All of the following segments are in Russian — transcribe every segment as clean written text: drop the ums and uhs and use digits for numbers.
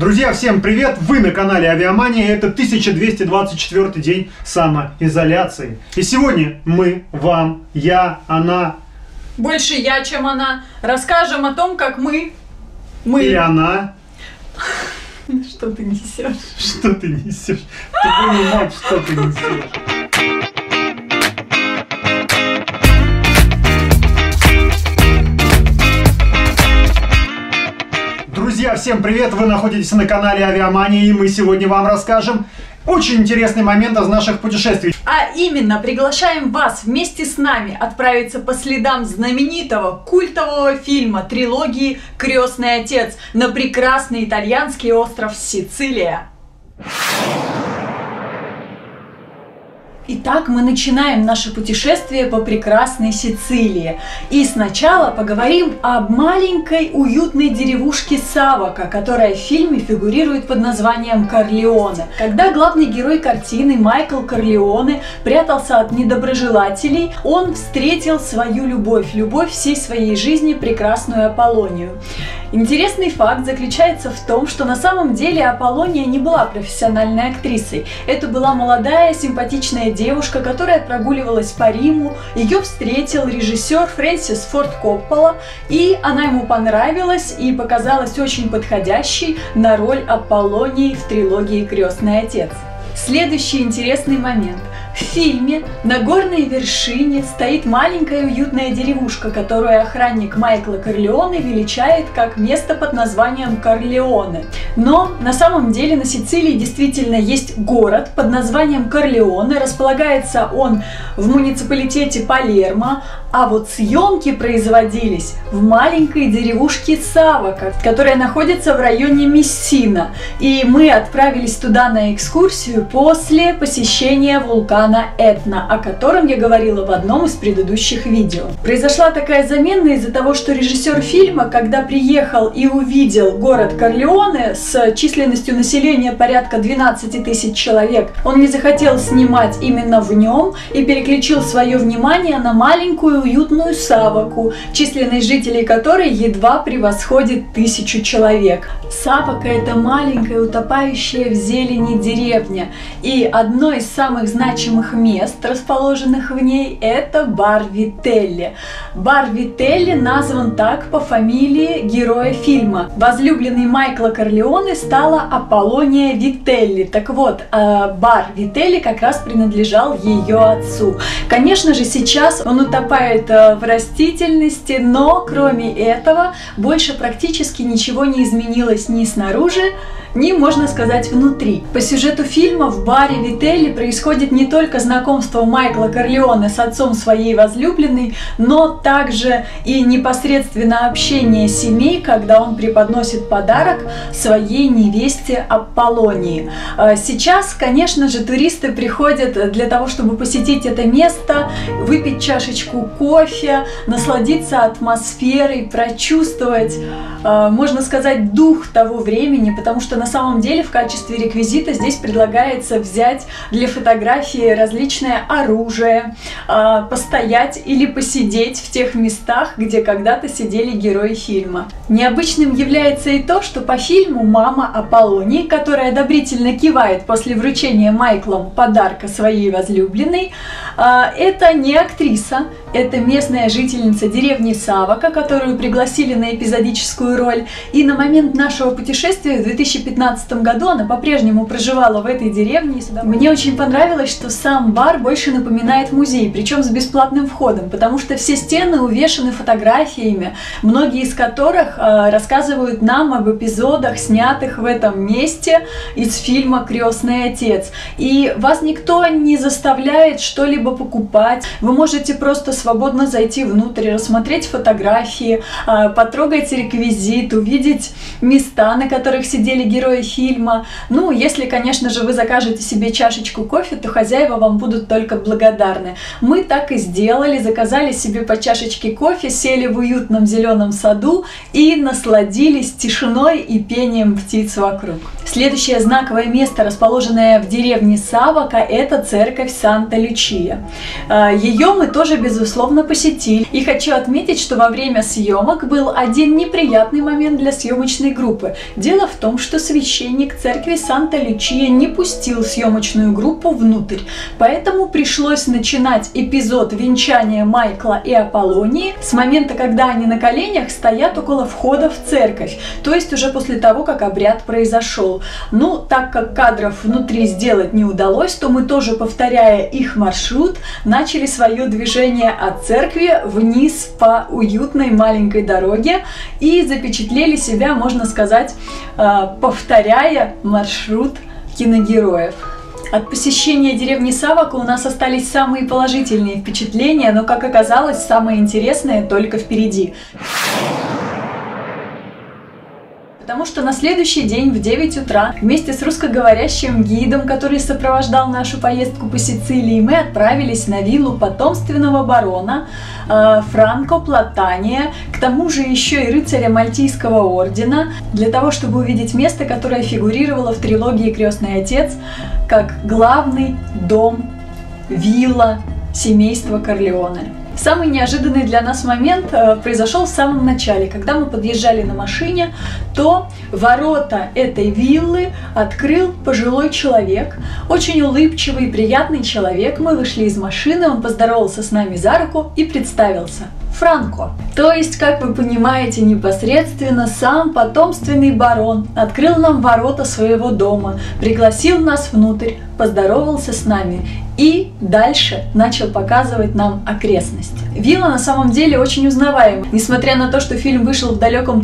Друзья, всем привет! Вы на канале Авиамания. Это 1224 день самоизоляции. И сегодня мы вам, она... Больше я, чем она. Расскажем о том, как мы... И она... Что ты несешь? Что ты несешь? Твою мать, что ты несешь? Друзья, всем привет! Вы находитесь на канале Авиамания, и мы сегодня вам расскажем очень интересный момент из наших путешествий. А именно, приглашаем вас вместе с нами отправиться по следам знаменитого культового фильма трилогии «Крестный отец» на прекрасный итальянский остров Сицилия. Итак, мы начинаем наше путешествие по прекрасной Сицилии. И сначала поговорим об маленькой уютной деревушке Савока, которая в фильме фигурирует под названием Корлеоне. Когда главный герой картины Майкл Корлеоне прятался от недоброжелателей, он встретил свою любовь всей своей жизни, прекрасную Аполлонию. Интересный факт заключается в том, что на самом деле Аполлония не была профессиональной актрисой. Это была молодая, симпатичная девушка, которая прогуливалась по Риму. Ее встретил режиссер Фрэнсис Форд Коппола, и она ему понравилась и показалась очень подходящей на роль Аполлонии в трилогии «Крестный отец». Следующий интересный момент. В фильме на горной вершине стоит маленькая уютная деревушка, которую охранник Майкла Корлеоне величает как место под названием Корлеоне. Но на самом деле на Сицилии действительно есть город под названием Корлеоне. Располагается он в муниципалитете Палермо, а вот съемки производились в маленькой деревушке Савока, которая находится в районе Мессина. И мы отправились туда на экскурсию после посещения вулкана Этна, о котором я говорила в одном из предыдущих видео. Произошла такая замена из-за того, что режиссер фильма, когда приехал и увидел город Корлеоне с численностью населения порядка 12 тысяч человек, он не захотел снимать именно в нем и переключил свое внимание на маленькую уютную Савоку, численность жителей которой едва превосходит 1000 человек. Савока — это маленькая, утопающая в зелени деревня, и одно из самых значимых мест, расположенных в ней, это бар Вителли. Бар Вителли назван так по фамилии героя фильма. Возлюбленной Майкла Корлеоне стала Аполлония Вителли. Так вот, бар Вителли как раз принадлежал ее отцу. Конечно же, сейчас он утопает в растительности, но кроме этого больше практически ничего не изменилось ни снаружи, ни, можно сказать, внутри. По сюжету фильма в баре Вителли происходит не только знакомство Майкла Корлеоне с отцом своей возлюбленной, но также и непосредственно общение семей, когда он преподносит подарок своей невесте Аполлонии. Сейчас, конечно же, туристы приходят для того, чтобы посетить это место, выпить чашечку кофе, насладиться атмосферой, прочувствовать, можно сказать, дух того времени, потому что на самом деле в качестве реквизита здесь предлагается взять для фотографии различное оружие, постоять или посидеть в тех местах, где когда-то сидели герои фильма. Необычным является и то, что по фильму мама Аполлонии, которая одобрительно кивает после вручения Майклом подарка своей возлюбленной, это не актриса, это местная жительница деревни Савока, которую пригласили на эпизодическую роль. И на момент нашего путешествия в 2015 году она по-прежнему проживала в этой деревне. Мне очень понравилось, что сам бар больше напоминает музей, причем с бесплатным входом, потому что все стены увешаны фотографиями, многие из которых рассказывают нам об эпизодах, снятых в этом месте из фильма «Крестный отец». И вас никто не заставляет что-либо покупать. Вы можете просто свободно зайти внутрь, рассмотреть фотографии, потрогать реквизит, увидеть места, на которых сидели герои фильма. Ну, если, конечно же, вы закажете себе чашечку кофе, то хозяева вам будут только благодарны. Мы так и сделали, заказали себе по чашечке кофе, сели в уютном зеленом саду и насладились тишиной и пением птиц вокруг. Следующее знаковое место, расположенное в деревне Савока, это церковь Санта-Лючия. Ее мы тоже, безусловно, посетили. И хочу отметить, что во время съемок был один неприятный момент для съемочной группы. Дело в том, что священник церкви Санта-Лючия не пустил съемочную группу внутрь. Поэтому пришлось начинать эпизод венчания Майкла и Аполлонии с момента, когда они на коленях стоят около входа в церковь. То есть уже после того, как обряд произошел. Ну, так как кадров внутри сделать не удалось, то мы тоже, повторяя их маршрут, начали свое движение от церкви вниз по уютной маленькой дороге и запечатлели себя, можно сказать, повторяя маршрут киногероев. От посещения деревни Савока у нас остались самые положительные впечатления, но, как оказалось, самое интересное только впереди. Потому что на следующий день в 9 утра вместе с русскоговорящим гидом, который сопровождал нашу поездку по Сицилии, мы отправились на виллу потомственного барона Франко Платания, к тому же еще и рыцаря Мальтийского ордена, для того, чтобы увидеть место, которое фигурировало в трилогии «Крестный отец» как главный дом, вилла семейства Корлеоне. Самый неожиданный для нас момент произошел в самом начале. Когда мы подъезжали на машине, то ворота этой виллы открыл пожилой человек, очень улыбчивый, приятный человек. Мы вышли из машины, он поздоровался с нами за руку и представился. Франко. То есть, как вы понимаете, непосредственно сам потомственный барон открыл нам ворота своего дома, пригласил нас внутрь, поздоровался с нами и дальше начал показывать нам окрестности. Вилла на самом деле очень узнаваема. Несмотря на то, что фильм вышел в далеком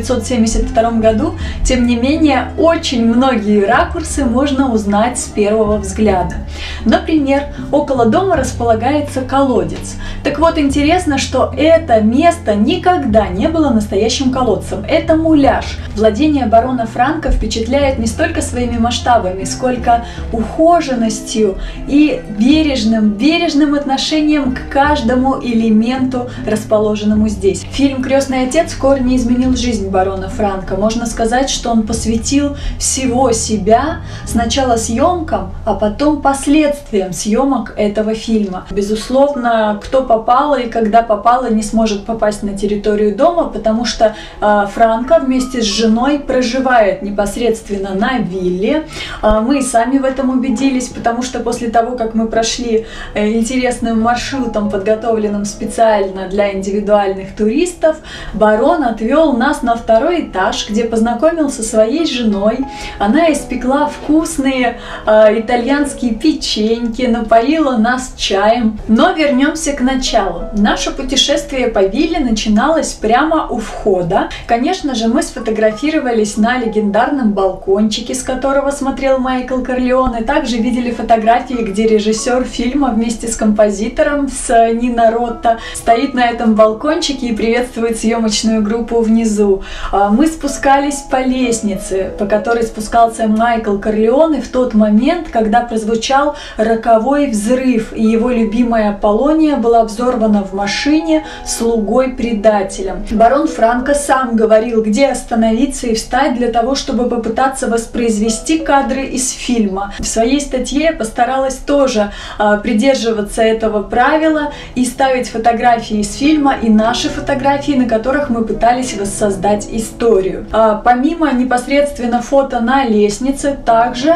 1972 году, тем не менее, очень многие ракурсы можно узнать с первого взгляда. Например, около дома располагается колодец. Так вот, интересно, что это место никогда не было настоящим колодцем. Это муляж. Владение барона Франко впечатляет не столько своими масштабами, сколько ухоженностью и бережным отношением к каждому элементу, расположенному здесь. Фильм «Крестный отец» в корне изменил жизнь барона Франко. Можно сказать, что он посвятил всего себя сначала съемкам, а потом последствиям съемок этого фильма. Безусловно, кто попало и когда попало, не сможет попасть на территорию дома, потому что Франко вместе с женой проживает непосредственно на вилле. Мы сами в этом убедились, потому что после того, как мы прошли интересным маршрутом, подготовленным специально для индивидуальных туристов, барон отвел нас на второй этаж, где познакомился со своей женой. Она испекла вкусные итальянские печеньки, напоила нас чаем. Но вернемся к началу. Наше путешествие по вилле начиналось прямо у входа. Конечно же, мы сфотографировались на легендарном балкончике, с которого смотрел Майкл Корлеоне. Также видели фотографии, где режиссер фильма вместе с композитором, с Нино Ротта, стоит на этом балкончике и приветствует съемочную группу внизу. Мы спускались по лестнице, по которой спускался Майкл Корлеоне в тот момент, когда прозвучал роковой взрыв, и его любимая Аполлония была взорвана в машине слугой-предателем. Барон Франко сам говорил, где остановиться и встать для того, чтобы попытаться воспроизвести кадры из фильма. В своей статье я постаралась тоже придерживаться этого правила и ставить фотографии из фильма и наши фотографии, на которых мы пытались воссоздать историю. Помимо непосредственно фото на лестнице, также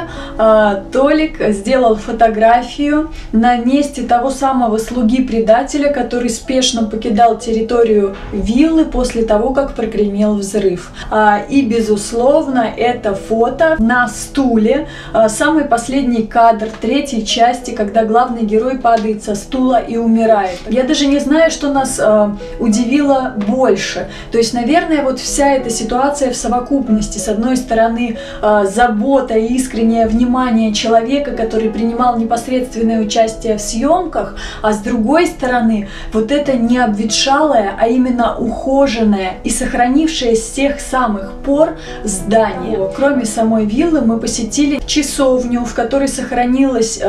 Толик сделал фотографию на месте того самого слуги-предателя, который спешно покидал территорию виллы после того, как прогремел взрыв. И, безусловно, это фото на стуле, самый последний кадр третьей части, когда главный герой падает со стула и умирает. Я даже не знаю, что нас удивило больше. То есть, наверное, вот вся эта ситуация в совокупности. С одной стороны, забота и искреннее внимание человека, который принимал непосредственное участие в съемках, а с другой стороны, вот это не обветшалое, а именно ухоженное и сохранившее с тех самых пор здание. Кроме самой виллы, мы посетили часовню, в которой сохранилась мебель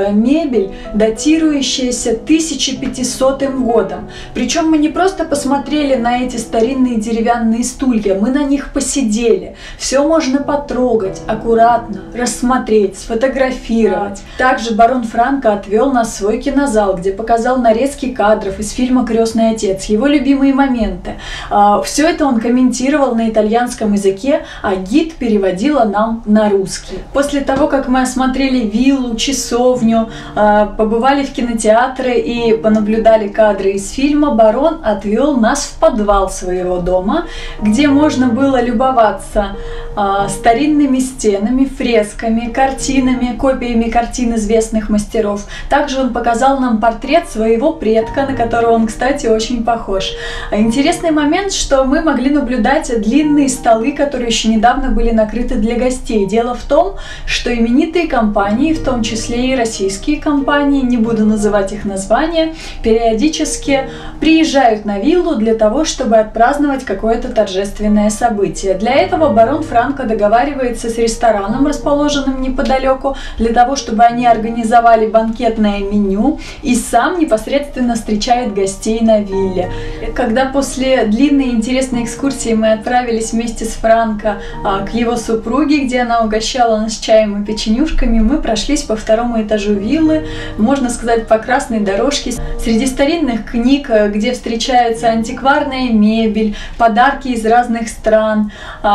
мебель, датирующаяся 1500 годом. Причем мы не просто посмотрели на эти старинные деревянные стулья, мы на них посидели. Все можно потрогать, аккуратно, рассмотреть, сфотографировать. Также барон Франко отвел нас в свой кинозал, где показал нарезки кадров из фильма «Крестный отец», его любимые моменты. Все это он комментировал на итальянском языке, а гид переводила нам на русский. После того, как мы осмотрели виллу, часовню, побывали в кинотеатре и понаблюдали кадры из фильма, барон отвел нас в подвал своего дома, где можно было любоваться старинными стенами, фресками, картинами, копиями картин известных мастеров. Также он показал нам портрет своего предка, на которого он, кстати, очень похож. Интересный момент, что мы могли наблюдать длинные столы, которые еще недавно были накрыты для гостей. Дело в том, что именитые компании, в том числе и российские компании, не буду называть их названия, периодически приезжают на виллу для того, чтобы отпраздновать какое-то торжественное событие. Для этого барон Франко договаривается с рестораном, расположенным неподалеку, для того, чтобы они организовали банкетное меню, и сам непосредственно встречает гостей на вилле. Когда после длинной интересной экскурсии мы отправились вместе с Франко к его супруге, где она угощала нас чаем и печенюшками, мы прошлись по второму этажу виллы, можно сказать, по красной дорожке, среди старинных книг, где встречается антикварная мебель, подарки из разных стран.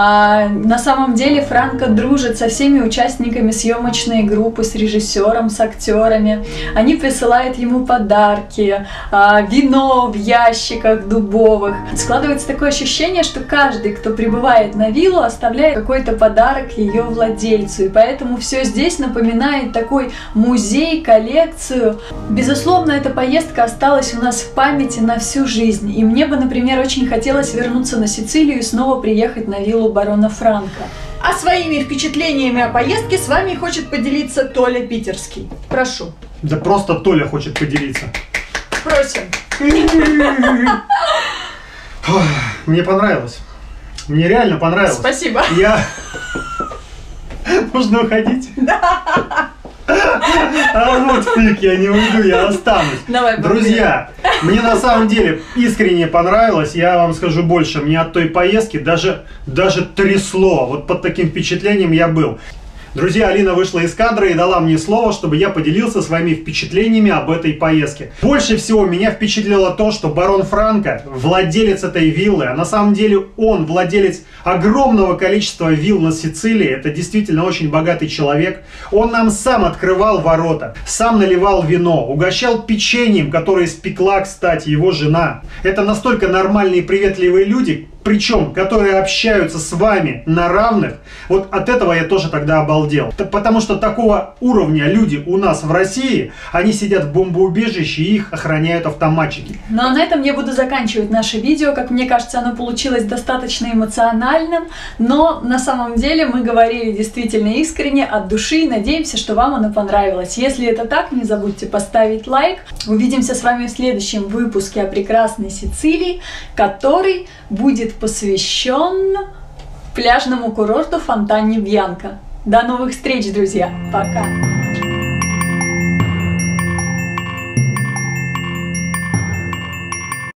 На самом деле Франко дружит со всеми участниками съемочной группы, с режиссером, с актерами. Они присылают ему подарки, вино в ящиках дубовых. Складывается такое ощущение, что каждый, кто прибывает на виллу, оставляет какой-то подарок ее владельцу. И поэтому все здесь напоминает такой музей, коллекцию. Безусловно, эта поездка осталась у нас в памяти на всю жизнь. И мне бы, например, очень хотелось вернуться на Сицилию и снова приехать на виллу барона Франко. А своими впечатлениями о поездке с вами хочет поделиться Толя Питерский. Прошу. Да просто Толя хочет поделиться. Просим. Мне понравилось. Мне реально понравилось. Спасибо. Можно уходить? Да. Вот фиг, я не уйду, я останусь. Давай, друзья, мне на самом деле искренне понравилось. Я вам скажу больше, мне от той поездки даже трясло. Вот под таким впечатлением я был. Друзья, Алина вышла из кадра и дала мне слово, чтобы я поделился своими впечатлениями об этой поездке. Больше всего меня впечатлило то, что барон Франко, владелец этой виллы, а на самом деле он владелец огромного количества вилл на Сицилии, это действительно очень богатый человек. Он нам сам открывал ворота, сам наливал вино, угощал печеньем, которое испекла, кстати, его жена. Это настолько нормальные и приветливые люди, причем, которые общаются с вами на равных. Вот от этого я тоже тогда обалдел. Потому что такого уровня люди у нас в России, они сидят в бомбоубежище и их охраняют автоматчики. Ну а на этом я буду заканчивать наше видео. Как мне кажется, оно получилось достаточно эмоциональным, но на самом деле мы говорили действительно искренне, от души, и надеемся, что вам оно понравилось. Если это так, не забудьте поставить лайк. Увидимся с вами в следующем выпуске о прекрасной Сицилии, который будет посвящен пляжному курорту Фонтане Бьянка. До новых встреч, друзья! Пока!